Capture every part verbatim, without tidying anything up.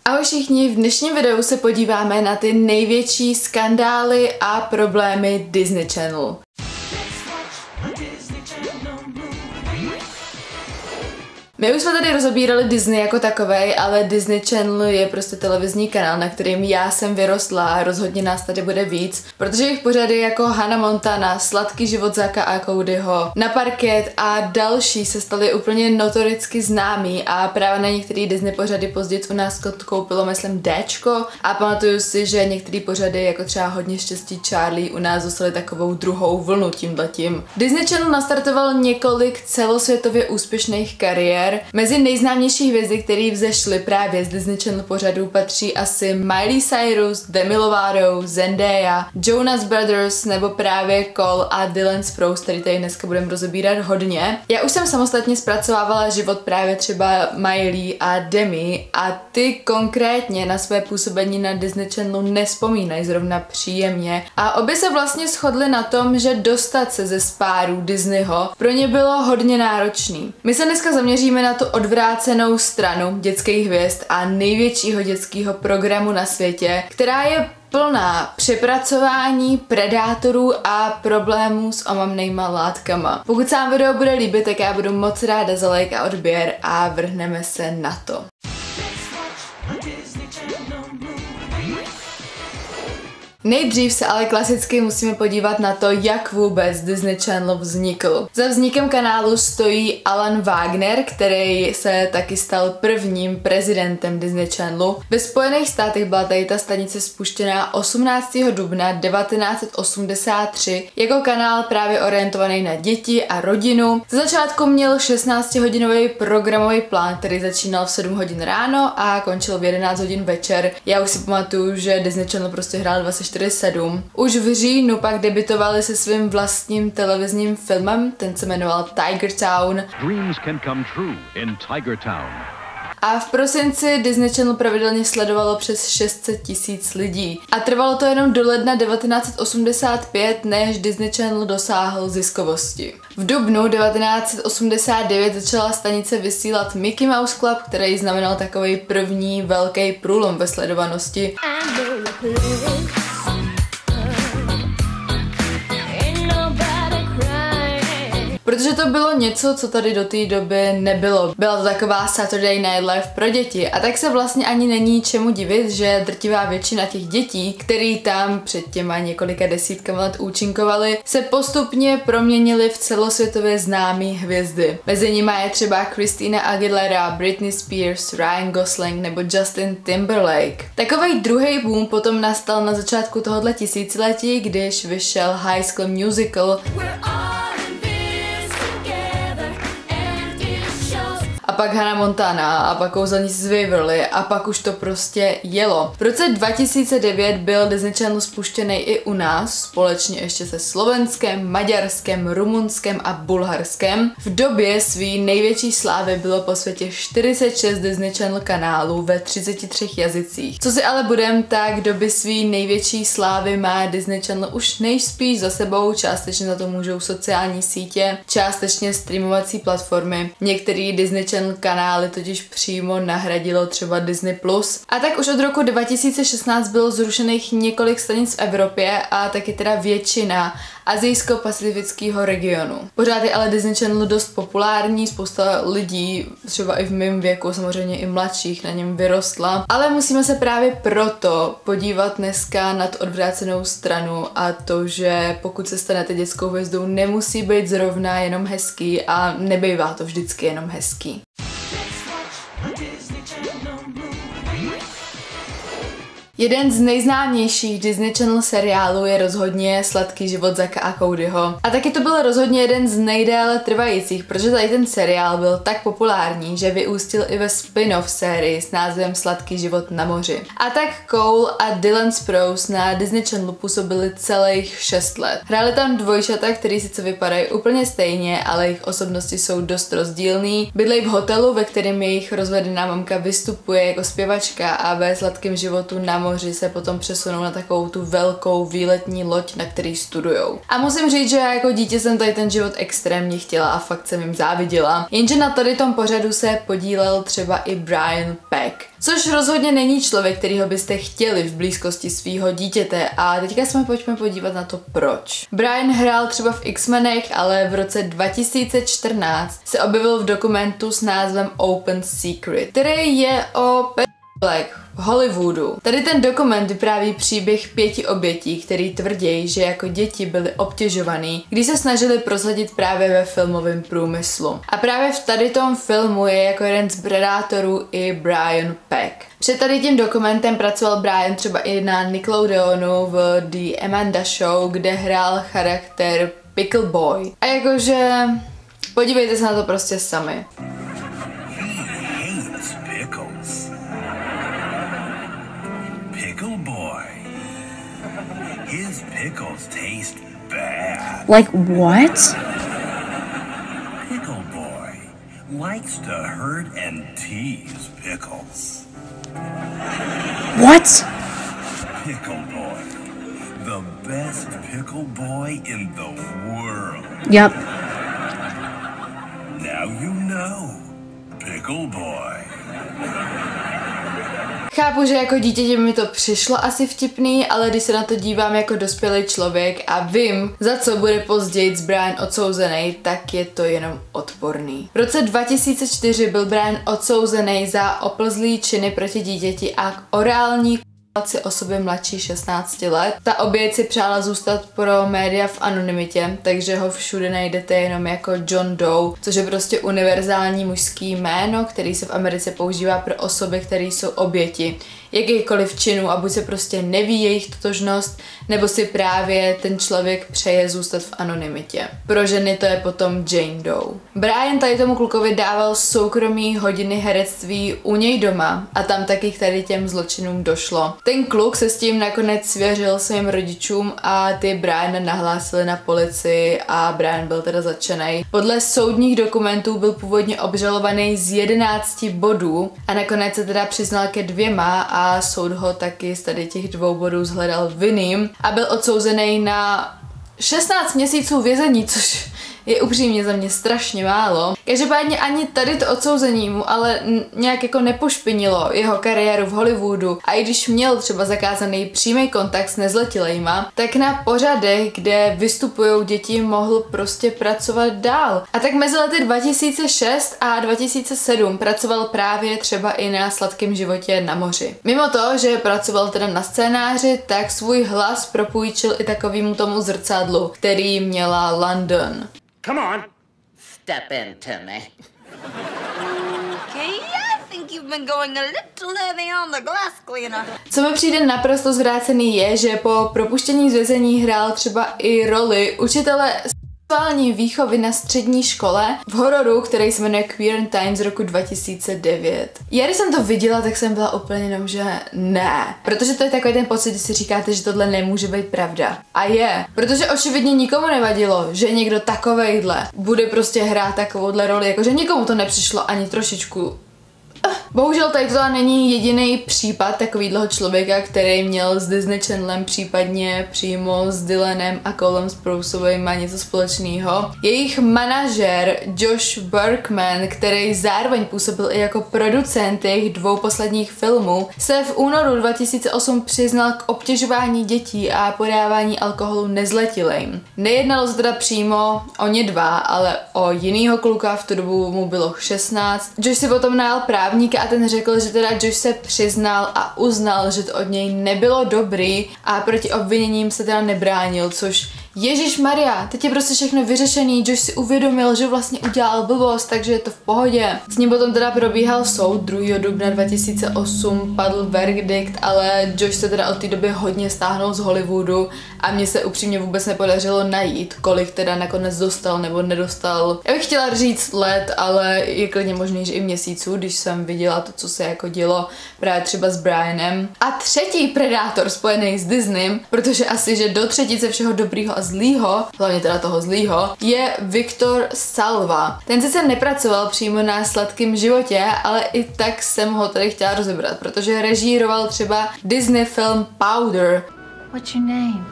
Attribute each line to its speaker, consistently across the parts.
Speaker 1: Ahoj všichni, v dnešním videu se podíváme na ty největší skandály a problémy Disney Channel. My už jsme tady rozobírali Disney jako takovej, ale Disney Channel je prostě televizní kanál, na kterým já jsem vyrostla a rozhodně nás tady bude víc, protože jejich pořady jako Hannah Montana, Sladký život Zacka a Codyho, Na parket a další se staly úplně notoricky známý a právě na některé Disney pořady později u nás koupilo, myslím, Dčko a pamatuju si, že některé pořady jako třeba Hodně štěstí Charlie u nás dostaly takovou druhou vlnu tímhletím. Disney Channel nastartoval několik celosvětově úspěšných kariér. Mezi nejznámější hvězdy, které vzešly právě z Disney Channel pořadů, patří asi Miley Cyrus, Demi Lovato, Zendaya, Jonas Brothers nebo právě Cole a Dylan Sprouse, který tady dneska budeme rozebírat hodně. Já už jsem samostatně zpracovávala život právě třeba Miley a Demi a ty konkrétně na své působení na Disney Channelu nespomínají zrovna příjemně a obě se vlastně shodly na tom, že dostat se ze spáru Disneyho pro ně bylo hodně náročný. My se dneska zaměříme na tu odvrácenou stranu dětských hvězd a největšího dětského programu na světě, která je plná přepracování, predátorů a problémů s omamnejma látkama. Pokud se vám video bude líbit, tak já budu moc ráda za like a odběr a vrhneme se na to. Nejdřív se ale klasicky musíme podívat na to, jak vůbec Disney Channel vznikl. Za vznikem kanálu stojí Alan Wagner, který se taky stal prvním prezidentem Disney Channelu. Ve Spojených státech byla tady ta stanice spuštěná osmnáctého dubna devatenáct set osmdesát tři jako kanál právě orientovaný na děti a rodinu. Za začátku měl šestnáctihodinový programový plán, který začínal v sedm hodin ráno a končil v jedenáct hodin večer. Já už si pamatuju, že Disney Channel prostě hrál dvacet čtyři sedm. Už v říjnu pak debutovali se svým vlastním televizním filmem, ten se jmenoval Tiger Town. Dreams can come true in Tiger Town. A v prosinci Disney Channel pravidelně sledovalo přes šest set tisíc lidí. A trvalo to jenom do ledna devatenáct set osmdesát pět, než Disney Channel dosáhl ziskovosti. V dubnu devatenáct set osmdesát devět začala stanice vysílat Mickey Mouse Club, který znamenal takový první velký průlom ve sledovanosti. Protože to bylo něco, co tady do té doby nebylo. Byla to taková Saturday Night Live pro děti a tak se vlastně ani není čemu divit, že drtivá většina těch dětí, který tam před těma několika desítkami let účinkovali, se postupně proměnily v celosvětově známé hvězdy. Mezi nimi je třeba Christina Aguilera, Britney Spears, Ryan Gosling nebo Justin Timberlake. Takovej druhý boom potom nastal na začátku tohoto tisíciletí, když vyšel High School Musical. A pak Hannah Montana a pak Kouzelníci z Waverly a pak už to prostě jelo. V roce dva tisíce devět byl Disney Channel spuštěný i u nás, společně ještě se Slovenskem, Maďarskem, Rumunskem a Bulharskem. V době svý největší slávy bylo po světě čtyřicet šest Disney Channel kanálů ve třiceti třech jazycích. Co si ale budem, tak doby svý největší slávy má Disney Channel už nejspíš za sebou, částečně za to můžou sociální sítě, částečně streamovací platformy. Některý Disney Channel kanály totiž přímo nahradilo třeba Disney plus. A tak už od roku dva tisíce šestnáct bylo zrušených několik stanic v Evropě a taky teda většina asijsko-pacifického regionu. Pořád je ale Disney Channel dost populární, spousta lidí, třeba i v mém věku, samozřejmě i mladších, na něm vyrostla. Ale musíme se právě proto podívat dneska na tu odvrácenou stranu a to, že pokud se stanete dětskou hvězdou, nemusí být zrovna jenom hezký a nebývá to vždycky jenom hezký. Jeden z nejznámějších Disney Channel seriálů je rozhodně Sladký život Zacka a Codyho. A taky to byl rozhodně jeden z nejdéle trvajících, protože tady ten seriál byl tak populární, že vyústil i ve spin-off sérii s názvem Sladký život na moři. A tak Cole a Dylan Sprouse na Disney Channelu působili celých šest let. Hráli tam dvojčata, který sice vypadají úplně stejně, ale jejich osobnosti jsou dost rozdílný. Bydlejí v hotelu, ve kterém jejich rozvedená mamka vystupuje jako zpěvačka a ve Sladkém životu na moři se potom přesunou na takovou tu velkou výletní loď, na který studujou. A musím říct, že já jako dítě jsem tady ten život extrémně chtěla a fakt jsem jim záviděla. Jenže na tady tom pořadu se podílel třeba i Brian Peck. Což rozhodně není člověk, kterýho byste chtěli v blízkosti svýho dítěte a teďka se pojďme podívat na to proč. Brian hrál třeba v X-menech, ale v roce dva tisíce čtrnáct se objevil v dokumentu s názvem Open Secret, který je o pedofilech v Hollywoodu. Tady ten dokument vypráví příběh pěti obětí, který tvrdí, že jako děti byly obtěžovaný, když se snažili prozradit právě ve filmovém průmyslu. A právě v tady tom filmu je jako jeden z predátorů i Brian Peck. Před tady tím dokumentem pracoval Brian třeba i na Nickelodeonu v The Amanda Show, kde hrál charakter Pickle Boy. A jakože podívejte se na to prostě sami.
Speaker 2: Pickle Boy. His pickles taste bad.
Speaker 3: Like what?
Speaker 2: Pickle Boy likes to hurt and tease pickles.
Speaker 3: What?
Speaker 2: Pickle Boy. The best pickle boy in the world.
Speaker 3: Yep.
Speaker 2: Now you know. Pickle Boy.
Speaker 1: Chápu, že jako dítěti mi to přišlo asi vtipný, ale když se na to dívám jako dospělý člověk a vím, za co bude později Brian odsouzený, tak je to jenom odporný. V roce dva tisíce čtyři byl Brian odsouzený za oplzlý činy proti dítěti a orální osoby mladší šestnácti let. Ta oběť si přála zůstat pro média v anonymitě, takže ho všude najdete jenom jako John Doe, což je prostě univerzální mužský jméno, který se v Americe používá pro osoby, které jsou oběti jakýchkoliv činů a buď se prostě neví jejich totožnost, nebo si právě ten člověk přeje zůstat v anonymitě. Pro ženy to je potom Jane Doe. Brian tady tomu klukovi dával soukromý hodiny herectví u něj doma a tam taky k tady těm zločinům došlo. Ten kluk se s tím nakonec svěřil svým rodičům a ty Briana nahlásili na policii a Brian byl teda zatčený. Podle soudních dokumentů byl původně obžalovaný z jedenácti bodů a nakonec se teda přiznal ke dvěma a soud ho taky z tady těch dvou bodů shledal vinným a byl odsouzený na šestnáct měsíců vězení, což je upřímně za mě strašně málo. Každopádně ani tady to odsouzení mu ale nějak jako nepošpinilo jeho kariéru v Hollywoodu a i když měl třeba zakázaný přímý kontakt s nezletilejma, tak na pořadech, kde vystupují děti, mohl prostě pracovat dál. A tak mezi lety dva tisíce šest a dva tisíce sedm pracoval právě třeba i na Sladkém životě na moři. Mimo to, že pracoval teda na scénáři, tak svůj hlas propůjčil i takovému tomu zrcadlu, který měla London.
Speaker 4: Come on, step into me.
Speaker 5: Okay, I think you've been going a little heavy on the glass cleaner.
Speaker 1: Co mi přijde naprosto zvrácený je, že po propuštění z vězení hrál třeba i roli učitele sexuální výchovy na střední škole v hororu, který se jmenuje Queer and Time z roku dva tisíce devět. Já když jsem to viděla, tak jsem byla úplně jenom, že ne. Protože to je takový ten pocit, když si říkáte, že tohle nemůže být pravda. A je. Protože očividně nikomu nevadilo, že někdo takovejhle bude prostě hrát takovouhle roli, jakože nikomu to nepřišlo ani trošičku. Bohužel tady to není jediný případ takovýhleho člověka, který měl s Disney Channelem, případně přímo s Dylanem a Colem Sprousovým něco společného. Jejich manažer Josh Berkman, který zároveň působil i jako producent jejich dvou posledních filmů, se v únoru dva tisíce osm přiznal k obtěžování dětí a podávání alkoholu nezletilým. Nejednalo se teda přímo o ně dva, ale o jinýho kluka, v tu dobu mu bylo šestnáct. Josh si potom najal právníka a ten řekl, že teda Josh se přiznal a uznal, že to od něj nebylo dobrý a proti obviněním se teda nebránil, což Ježišmarja, teď je prostě všechno vyřešený, Josh si uvědomil, že vlastně udělal blbost, takže je to v pohodě. S ním potom teda probíhal soud, druhého dubna dva tisíce osm padl verdikt, ale Josh se teda od té doby hodně stáhnul z Hollywoodu a mně se upřímně vůbec nepodařilo najít, kolik teda nakonec dostal nebo nedostal. Já bych chtěla říct let, ale je klidně možný, že i měsíců, když jsem viděla to, co se jako dělo právě třeba s Brianem. A třetí predátor spojený s Disneym, protože asi, že do třetice všeho dobrýho a zlýho, hlavně teda toho zlýho, je Victor Salva. Ten sice nepracoval přímo na Sladkém životě, ale i tak jsem ho tady chtěla rozebrat, protože režíroval třeba Disney film Powder.
Speaker 5: What's your name?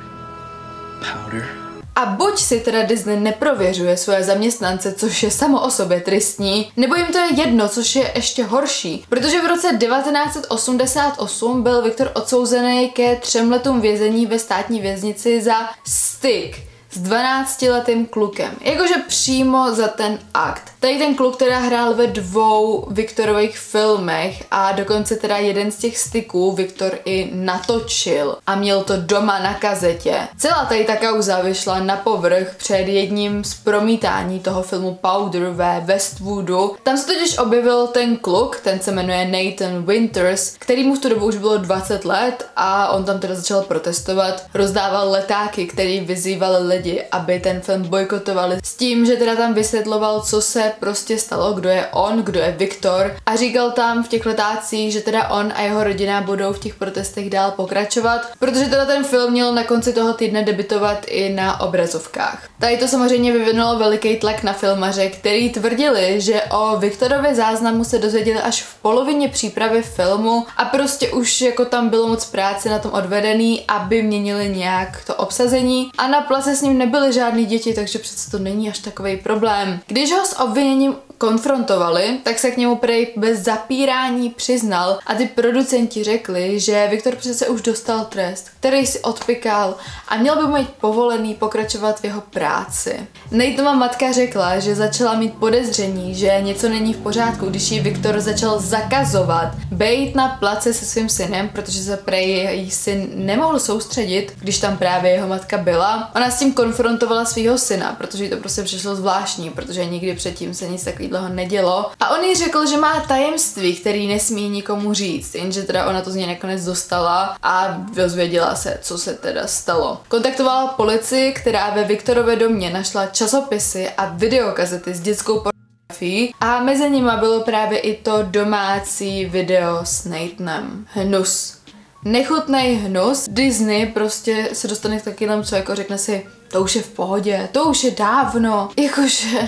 Speaker 2: Powder.
Speaker 1: A buď si teda Disney neprověřuje svoje zaměstnance, což je samo o sobě tristní, nebo jim to je jedno, což je ještě horší. Protože v roce devatenáct set osmdesát osm byl Viktor odsouzený ke třem letům vězení ve státní věznici za styk s dvanáctiletým klukem. Jakože přímo za ten akt. Tady ten kluk teda hrál ve dvou Viktorových filmech a dokonce teda jeden z těch styků Viktor i natočil a měl to doma na kazetě. Celá tady ta kauza vyšla na povrch před jedním z promítání toho filmu Powder ve Westwoodu. Tam se totiž objevil ten kluk, ten se jmenuje Nathan Winters, který mu v tu dobu už bylo dvacet let a on tam teda začal protestovat, rozdával letáky, který vyzývali lidi, aby ten film bojkotovali s tím, že teda tam vysvětloval, co se prostě stalo, kdo je on, kdo je Viktor a říkal tam v těch letácích, že teda on a jeho rodina budou v těch protestech dál pokračovat, protože teda ten film měl na konci toho týdne debutovat i na obrazovkách. Tady to samozřejmě vyvinulo veliký tlak na filmaře, který tvrdili, že o Viktorově záznamu se dozvěděli až v polovině přípravy filmu a prostě už jako tam bylo moc práce na tom odvedený, aby měnili nějak to obsazení a na place s ním nebyly žádný děti, takže přece to není až takový problém. Když ho s obviněním konfrontovali, tak se k němu prej bez zapírání přiznal a ty producenti řekli, že Viktor přece už dostal trest, který si odpykal a měl by mít povolený pokračovat v jeho práci. Nathanova matka řekla, že začala mít podezření, že něco není v pořádku, když jí Viktor začal zakazovat bejt na place se svým synem, protože se prej její syn nemohl soustředit, když tam právě jeho matka byla. Ona s tím konfrontovala svého syna, protože jí to prostě přišlo zvláštní, protože nikdy předtím se nic takového nedělo. A on jí řekl, že má tajemství, který nesmí nikomu říct, jenže teda ona to z něj nakonec dostala a dozvěděla se, co se teda stalo. Kontaktovala policii, která ve Viktorově domě našla časopisy a videokazety s dětskou pornografií a mezi nimi bylo právě i to domácí video s Nathanem. Hnus. Nechutnej hnus. Disney prostě se dostane k takovému člověku a řekne si, to už je v pohodě, to už je dávno. Jakože...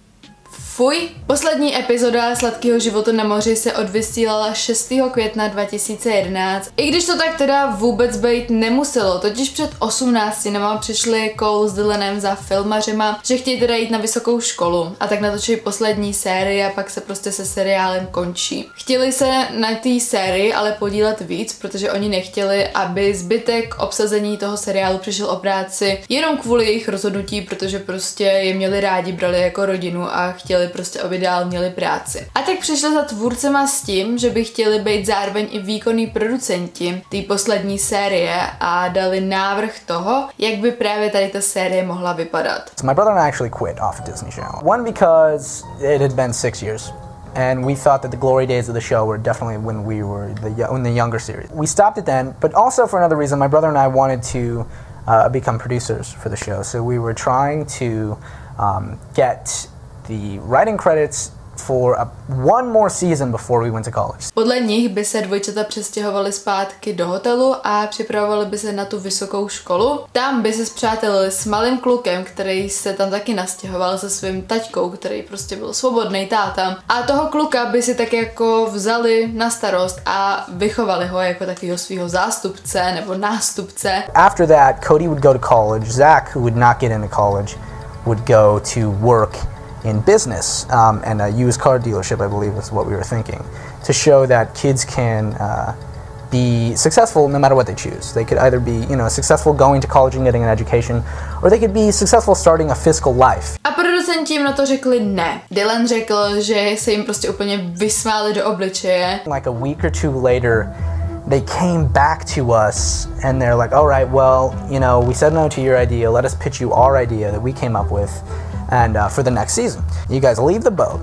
Speaker 1: Fuj. Poslední epizoda Sladkého života na moři se odvysílala šestého května dva tisíce jedenáct. I když to tak teda vůbec být nemuselo, totiž před osmnácti nama přišli Cole s Dylanem za filmařema, že chtějí teda jít na vysokou školu a tak natočili poslední sérii a pak se prostě se seriálem končí. Chtěli se na té sérii ale podílet víc, protože oni nechtěli, aby zbytek obsazení toho seriálu přišel o práci jenom kvůli jejich rozhodnutí, protože prostě je měli rádi, brali jako rodinu a chtěli prostě, aby dál měli práci. A tak přišli za tvůrcema s tím, že by chtěli být zároveň i výkonní producenti té poslední série a dali návrh toho, jak by právě tady ta série mohla vypadat.
Speaker 3: So my brother and I actually quit off of Disney Channel. One, because it had been six years. And we thought that the glory days of the show were definitely when we were the, in the younger series. We stopped it then, but also for another reason, my brother and I wanted to uh, become producers for the show. So we were trying to um, get the writing credits for a, one more season before we went to college.
Speaker 1: Podle nich by se dvojčata přestěhovali zpátky do hotelu a připravovali by se na tu vysokou školu. Tam by se spřátelili s malým klukem, který se tam taky nastěhoval se svým taťkou, který prostě byl svobodný táta. A toho kluka by si tak jako vzali na starost a vychovali ho jako takového svého zástupce nebo nástupce.
Speaker 3: After that, Cody would go to college. Zach, who would not get into college, would go to work in business um, and a used car dealership, I believe is what we were thinking, to show that kids can uh, be successful no matter what they choose. They could either be, you know, successful going to college and getting an education, or they could be successful starting a fiscal life.
Speaker 1: A producenti jim na to řekli ne. Dylan řekl, že se jim prostě úplně vysmáli do obličeje.
Speaker 3: Like a week or two later, they came back to us and they're like, all right, well, you know, we said no to your idea. Let us pitch you our idea that we came up with. And uh, for the next season, you guys leave the boat.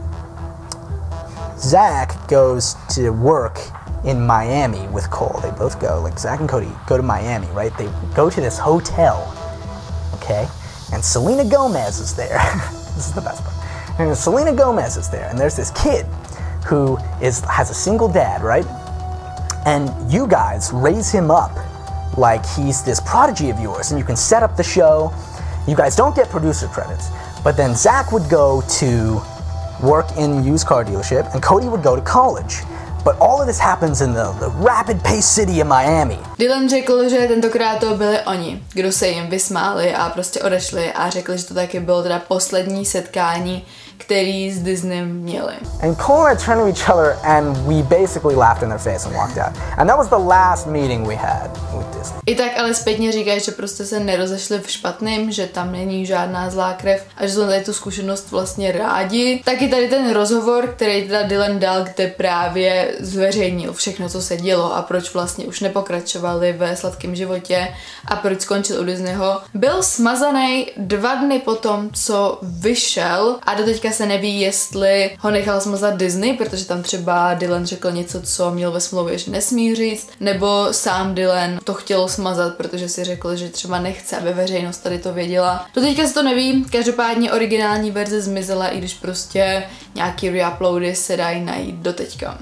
Speaker 3: Zach goes to work in Miami with Cole. They both go, like Zach and Cody go to Miami, right? They go to this hotel, okay? And Selena Gomez is there. This is the best part. And Selena Gomez is there, and there's this kid who is has a single dad, right? And you guys raise him up like he's this prodigy of yours, and you can set up the show. You guys don't get producer credits. But then Zach would go to work in used car dealership, and Cody would go to college. But all of this happens in the, the rapid pace city of Miami.
Speaker 1: Dylan řekl, že tentokrát to byli oni, kdo se jim vysmáli a prostě odešli a řekli, že to taky bylo teda poslední setkání, který s Disneym měli.
Speaker 3: And Cole and I turned to each other and we basically laughed in their face and walked out. And that was the last meeting we had with Disney.
Speaker 1: I tak ale zpětně říkají, že prostě se nerozešli v špatným, že tam není žádná zlá krev a že jsou tady tu zkušenost vlastně rádi. Taky tady ten rozhovor, který teda Dylan dal, kde právě zveřejnil všechno, co se dělo a proč vlastně už nepokračovali ve sladkém životě a proč skončil u Disneyho, byl smazaný dva dny potom, co vyšel a doteďka se neví, jestli ho nechal smazat Disney, protože tam třeba Dylan řekl něco, co měl ve smlouvě, že nesmí říct, nebo sám Dylan to chtěl smazat, protože si řekl, že třeba nechce, aby veřejnost tady to věděla. Doteďka se to neví, každopádně originální verze zmizela, i když prostě nějaký reuploady se dají najít doteďka.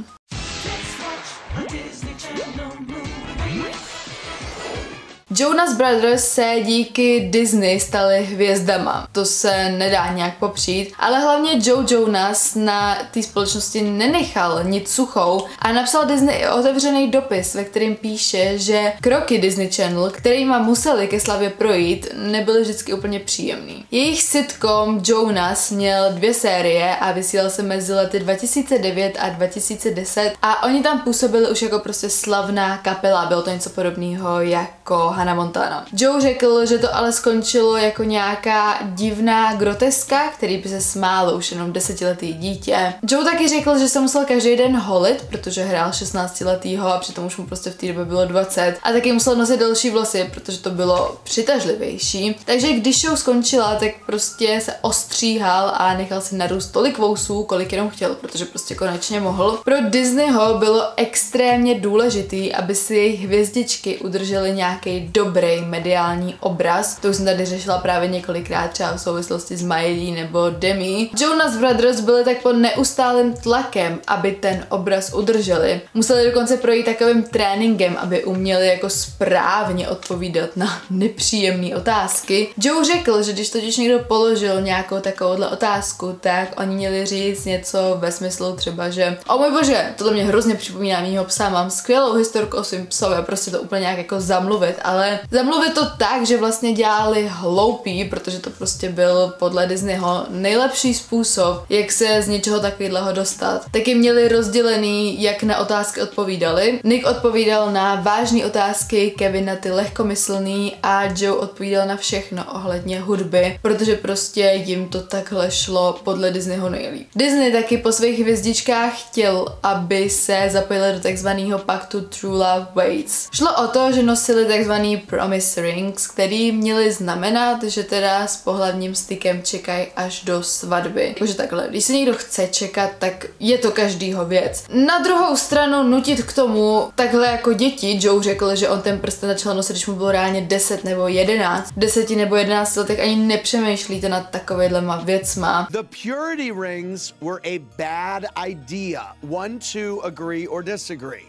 Speaker 1: Jonas Brothers se díky Disney stali hvězdama. To se nedá nějak popřít, ale hlavně Joe Jonas na té společnosti nenechal nic suchou a napsal Disney otevřený dopis, ve kterém píše, že kroky Disney Channel, kterýma museli ke slavě projít, nebyly vždycky úplně příjemný. Jejich sitcom Jonas měl dvě série a vysílal se mezi lety dva tisíce devět a dva tisíce deset a oni tam působili už jako prostě slavná kapela, bylo to něco podobného jako Hannah Montana. Joe řekl, že to ale skončilo jako nějaká divná groteska, který by se smálo už jenom desetiletý dítě. Joe taky řekl, že se musel každý den holit, protože hrál šestnáctiletýho a přitom už mu prostě v té době bylo dvacet a taky musel nosit delší vlasy, protože to bylo přitažlivější. Takže když show skončila, tak prostě se ostříhal a nechal si narůst tolik vousů, kolik jenom chtěl, protože prostě konečně mohl. Pro Disneyho bylo extrémně důležitý, aby si jejich hvězdičky udržely nějaký dobrý mediální obraz. To už jsem tady řešila právě několikrát třeba v souvislosti s Miley nebo Demi. Jonas Brothers byli tak pod neustálým tlakem, aby ten obraz udrželi. Museli dokonce projít takovým tréninkem, aby uměli jako správně odpovídat na nepříjemné otázky. Joe řekl, že když totiž někdo položil nějakou takovouhle otázku, tak oni měli říct něco ve smyslu třeba, že o můj bože, tohle mě hrozně připomíná mýho psa, mám skvělou historku o svým psovi a prostě to úplně nějak jako zamluvit, ale zamluvit to tak, že vlastně dělali hloupý, protože to prostě byl podle Disneyho nejlepší způsob, jak se z něčeho takového dostat. Taky měli rozdělený, jak na otázky odpovídali. Nick odpovídal na vážné otázky, Kevin na ty lehkomyslný a Joe odpovídal na všechno ohledně hudby, protože prostě jim to takhle šlo podle Disneyho nejlíp. Disney taky po svých hvězdičkách chtěl, aby se zapojili do takzvaného paktu True Love Waits. Šlo o to, že nosili takzvaný promise rings, který měli znamenat, že teda s pohlavním stykem čekají až do svatby. Jakože takhle, když se někdo chce čekat, tak je to každýho věc. Na druhou stranu nutit k tomu takhle jako děti, Joe řekl, že on ten prsten začal nosit, když mu bylo reálně deset nebo jedenáct. V deseti nebo jedenácti letech ani nepřemýšlíte nad takovejhlema věcma.
Speaker 6: The purity rings were a bad idea. One, two, agree or disagree.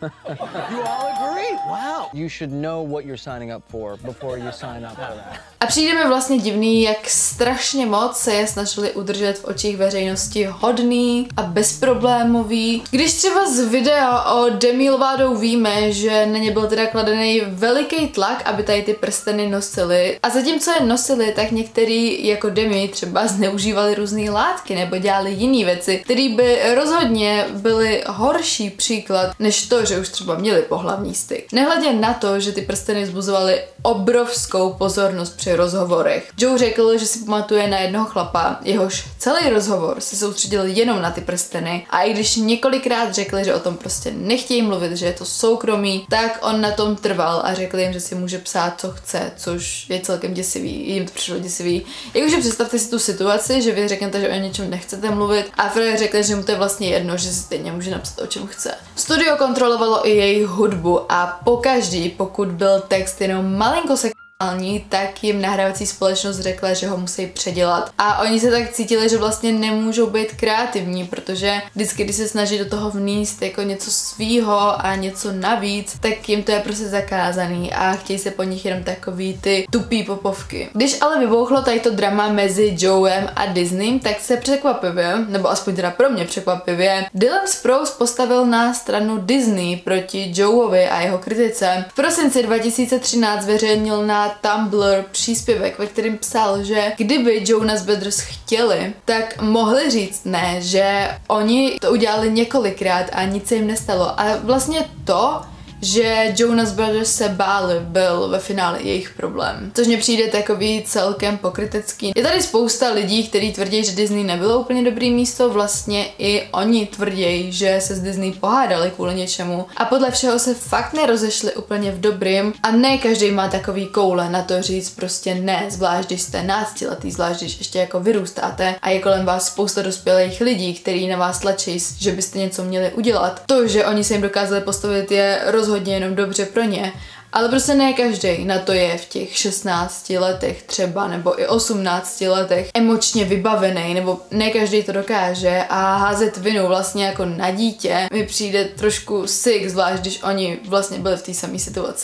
Speaker 6: You all agree? Wow.
Speaker 7: You should know what you're signing up for before you sign up for that.
Speaker 1: A přijde mi vlastně divný, jak strašně moc se je snažili udržet v očích veřejnosti hodný a bezproblémový. Když třeba z videa o Demi Lovato víme, že na ně byl teda kladený veliký tlak, aby tady ty prsteny nosili. A zatímco je nosili, tak některý jako Demi třeba zneužívali různé látky nebo dělali jiné věci, které by rozhodně byly horší příklad, než to, že už třeba měli pohlavní styk. Nehledě na to, že ty prsteny vzbuzovaly obrovskou pozornost při rozhovorech. Joe řekl, že si pamatuje na jednoho chlapa, jehož celý rozhovor se soustředil jenom na ty prsteny a i když několikrát řekli, že o tom prostě nechtějí mluvit, že je to soukromí, tak on na tom trval a řekl jim, že si může psát, co chce, což je celkem děsivý. Jim to přišlo děsivý. Jakože představte si tu situaci, že vy řeknete, že o něčem nechcete mluvit a Fred řekl, že mu to je vlastně jedno, že si stejně může napsat, o čem chce. Studio kontrolovalo i jejich hudbu a pokaždý, pokud byl text jenom malinko se tak jim nahrávací společnost řekla, že ho musí předělat. A oni se tak cítili, že vlastně nemůžou být kreativní, protože vždycky, když se snaží do toho vníst jako něco svýho a něco navíc, tak jim to je prostě zakázaný a chtějí se po nich jenom takový ty tupý popovky. Když ale vybouchlo tady to drama mezi Joem a Disneym, tak se překvapivě, nebo aspoň teda pro mě překvapivě, Dylan Sprouse postavil na stranu Disney proti Joeovi a jeho kritice. V prosinci dva tisíce třináct zveřejnil na Tumblr příspěvek, ve kterém psal, že kdyby Jonas Brothers chtěli, tak mohli říct ne, že oni to udělali několikrát a nic se jim nestalo. A vlastně to, že Jonas Brothers se báli, byl ve finále jejich problém. Což mně přijde takový celkem pokrytecký. Je tady spousta lidí, kteří tvrdí, že Disney nebylo úplně dobrý místo, vlastně i oni tvrdí, že se s Disney pohádali kvůli něčemu a podle všeho se fakt nerozešli úplně v dobrým a ne každý má takový koule na to říct prostě ne, zvlášť když jste náctiletý, zvlášť když ještě jako vyrůstáte a je kolem vás spousta dospělých lidí, kteří na vás tlačí, že byste něco měli udělat. To, že oni se jim dokázali postavit, je rozhodně hodně jenom dobře pro ně, ale prostě ne každý na to je v těch šestnácti letech třeba, nebo i osmnácti letech emočně vybavený, nebo ne každý to dokáže a házet vinu vlastně jako na dítě mi přijde trošku sick, zvlášť když oni vlastně byli v té samé situaci.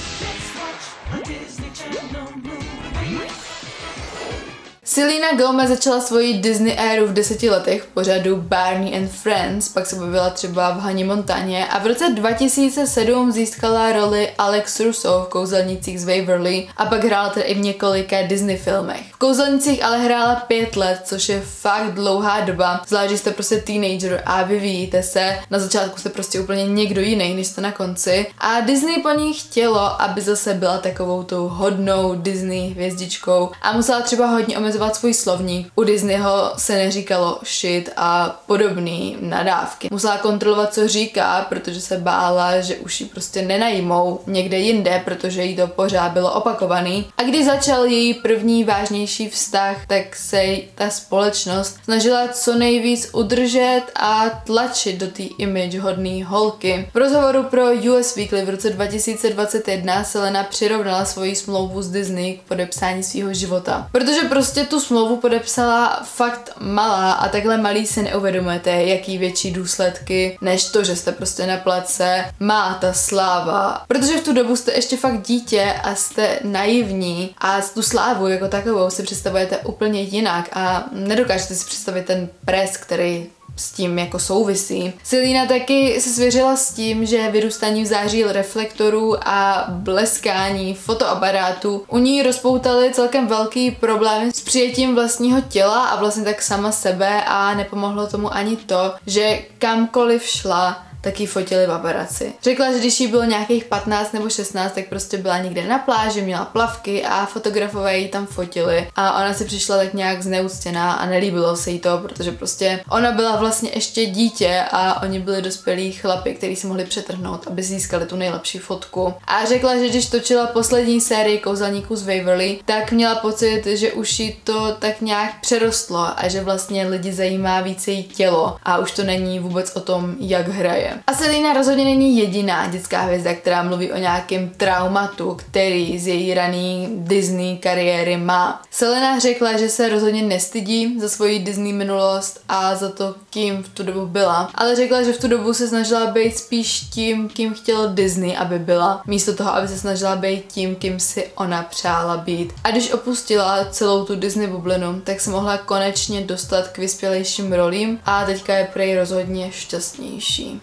Speaker 1: Selena Gomez začala svoji Disney éru v deseti letech v pořadu Barney and Friends, pak se objevila třeba v Hannah Montaně a v roce dva tisíce sedm získala roli Alex Russo v Kouzelnicích z Waverly a pak hrála tedy i v několika Disney filmech. V Kouzelnicích ale hrála pět let, což je fakt dlouhá doba, zvlášť, že jste prostě teenager a vyvíjíte se, na začátku jste prostě úplně někdo jiný, než jste na konci a Disney po ní chtělo, aby zase byla takovou tou hodnou Disney hvězdičkou a musela třeba hodně omezovat svůj slovník. U Disneyho se neříkalo shit a podobný nadávky. Musela kontrolovat, co říká, protože se bála, že už ji prostě nenajmou někde jinde, protože jí to pořád bylo opakovaný. A když začal její první vážnější vztah, tak se ta společnost snažila co nejvíc udržet a tlačit do té image hodný holky. V rozhovoru pro U S Weekly v roce dva tisíce dvacet jedna Selena přirovnala svoji smlouvu s Disney k podepsání svého života. Protože prostě tu smlouvu podepsala fakt malá a takhle malý si neuvědomujete, jaký větší důsledky, než to, že jste prostě na place má ta sláva. Protože v tu dobu jste ještě fakt dítě a jste naivní a tu slávu jako takovou si představujete úplně jinak a nedokážete si představit ten pres, který s tím jako souvisí. Selena taky se svěřila s tím, že vyrůstání v září reflektorů a bleskání fotoaparátů u ní rozpoutaly celkem velký problém s přijetím vlastního těla a vlastně tak sama sebe a nepomohlo tomu ani to, že kamkoliv šla, taky fotili paparaci. Řekla, že když jí bylo nějakých patnáct nebo šestnáct, tak prostě byla někde na pláži, měla plavky a fotografové ji tam fotili a ona si přišla tak nějak zneúctěná a nelíbilo se jí to, protože prostě ona byla vlastně ještě dítě a oni byli dospělí chlapi, kteří si mohli přetrhnout, aby získali tu nejlepší fotku. A řekla, že když točila poslední sérii Kouzelníků z Waverly, tak měla pocit, že už jí to tak nějak přerostlo a že vlastně lidi zajímá více její tělo a už to není vůbec o tom, jak hraje. A Selena rozhodně není jediná dětská hvězda, která mluví o nějakém traumatu, který z její raný Disney kariéry má. Selena řekla, že se rozhodně nestydí za svoji Disney minulost a za to, kým v tu dobu byla, ale řekla, že v tu dobu se snažila být spíš tím, kým chtěl Disney, aby byla, místo toho, aby se snažila být tím, kým si ona přála být. A když opustila celou tu Disney bublinu, tak se mohla konečně dostat k vyspělejším rolím a teďka je prej rozhodně šťastnější.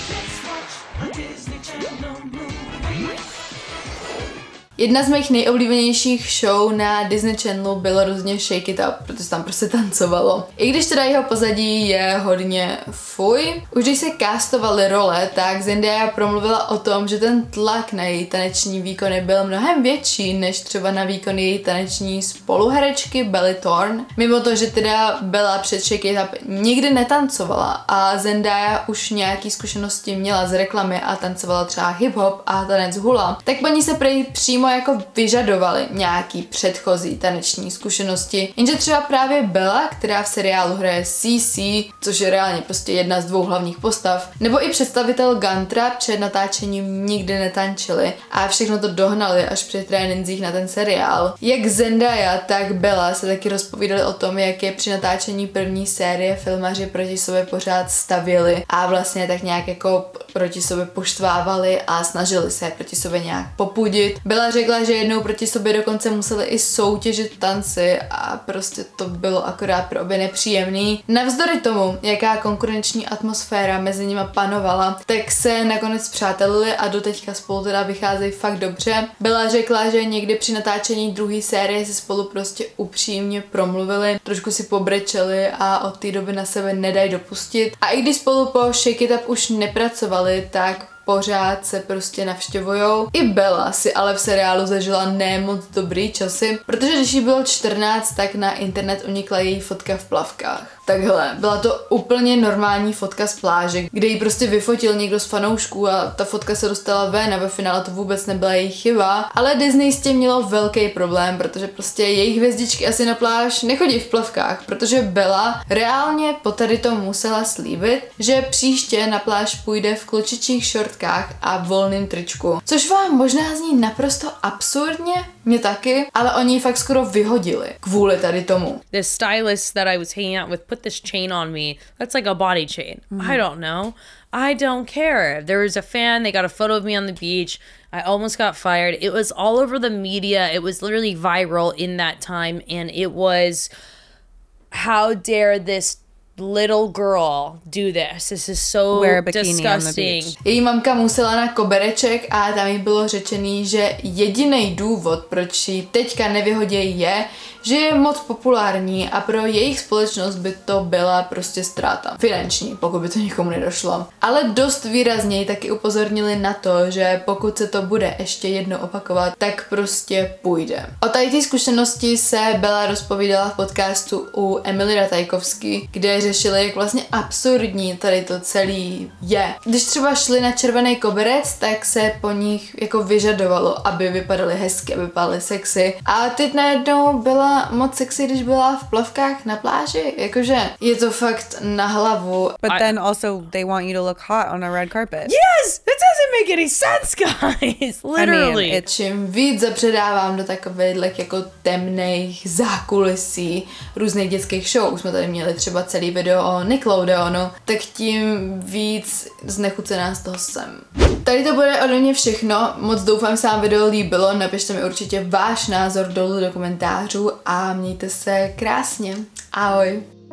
Speaker 1: Jedna z mých nejoblíbenějších show na Disney Channelu bylo rozhodně Shake It Up, protože tam prostě tancovalo. I když teda jeho pozadí je hodně fuj. Už když se castovaly role, tak Zendaya promluvila o tom, že ten tlak na její taneční výkony byl mnohem větší, než třeba na výkony její taneční spoluherečky Belly Thorne. Mimo to, že teda Bella před Shake It Up nikdy netancovala a Zendaya už nějaký zkušenosti měla z reklamy a tancovala třeba hip-hop a tanec hula, tak po ní se prej přímo přímo jako vyžadovali nějaký předchozí taneční zkušenosti. Jenže třeba právě Bella, která v seriálu hraje C C, což je reálně prostě jedna z dvou hlavních postav, nebo i představitel Guntra před natáčením nikdy netančili a všechno to dohnali až při trénincích na ten seriál. Jak Zendaya, tak Bella se taky rozpovídali o tom, jak je při natáčení první série filmaři proti sobě pořád stavěli a vlastně tak nějak jako proti sobě poštvávali a snažili se proti sobě nějak popudit. Bella řekla, že jednou proti sobě dokonce museli i soutěžit v tanci a prostě to bylo akorát pro obě nepříjemný. Navzdory tomu, jaká konkurenční atmosféra mezi nimi panovala, tak se nakonec přátelili a doteďka spolu teda vycházejí fakt dobře. Bella řekla, že někdy při natáčení druhé série si spolu prostě upřímně promluvili, trošku si pobrečeli a od té doby na sebe nedají dopustit. A i když spolu po Shake It Up už nepracovali, tak pořád se prostě navštěvujou. I Bella si ale v seriálu zažila ne moc dobrý časy, protože když jí bylo čtrnáct, tak na internet unikla její fotka v plavkách. Takhle, byla to úplně normální fotka z pláže, kde ji prostě vyfotil někdo z fanoušků a ta fotka se dostala ven a ve finále to vůbec nebyla její chyba, ale Disney s tím mělo velký problém, protože prostě jejich hvězdičky asi na pláž nechodí v plavkách, protože Bella reálně po tady to musela slíbit, že příště na pláž půjde v klučičích šortkách a volným tričku. Což vám možná zní naprosto absurdně, mě taky, ale oni ji fakt skoro vyhodili kvůli tady tomu.
Speaker 8: The stylist that I was hanging out with put this chain on me. That's like a body chain. Mm. I don't know. I don't care. There was a fan, they got a photo of me on the beach. I almost got fired. It was all over the media. It was literally viral in that time, and it was, how dare this little girl do this? This is so
Speaker 9: Wear a bikini
Speaker 8: disgusting.
Speaker 9: On the beach.
Speaker 1: Její mamka musela na kobereček a tam jí bylo řečený, že jediný důvod, proč ji teďka nevyhodějí, je, že je moc populární a pro jejich společnost by to byla prostě ztráta. Finanční, pokud by to nikomu nedošlo. Ale dost výrazněji taky upozornili na to, že pokud se to bude ještě jednou opakovat, tak prostě půjde. O tady té zkušenosti se Bella rozpovídala v podcastu u Emily Ratajkovský, kde řešili, jak vlastně absurdní tady to celý je. Když třeba šli na červený koberec, tak se po nich jako vyžadovalo, aby vypadaly hezky, aby vypadaly sexy. A teď najednou byla moc sexy, když byla v plavkách na pláži. Jakože je to fakt na hlavu.
Speaker 9: But
Speaker 8: I,
Speaker 9: then also they want you to look hot on a red carpet.
Speaker 8: Yes! That doesn't make any sense, guys! Literally.
Speaker 9: I mean,
Speaker 1: Čím víc zapředávám do takových jako temných zákulisí různých dětských show, už jsme tady měli třeba celý video o Nickelodeonu, tak tím víc znechucená z toho jsem. Tady to bude ode mě všechno, moc doufám, se vám video líbilo, napište mi určitě váš názor dolů do komentářů a mějte se krásně. Ahoj!